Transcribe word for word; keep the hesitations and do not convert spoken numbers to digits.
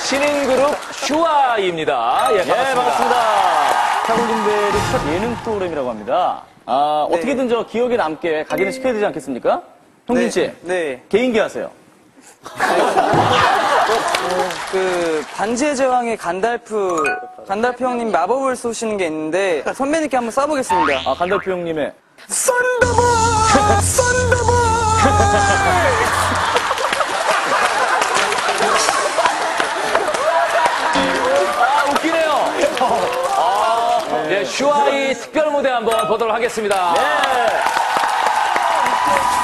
신인 그룹 슈아입니다. 예, 반갑습니다. 예, 반갑습니다. 스타골든벨이 첫 예능 프로그램이라고 합니다. 아, 네. 어떻게든 저 기억에 남게 각인을 시켜야 되지 않겠습니까? 형진 씨. 네. 네. 개인기 하세요. 그 반지의 제왕의 간달프 간달프 형님 마법을 쏘시는 게 있는데 선배님께 한번 쏴보겠습니다. 아, 간달프 형님의. 썬더볼! 썬더볼! 아, 웃기네요. 아, 네, 슈아의 특별 무대 한번 보도록 하겠습니다. 예.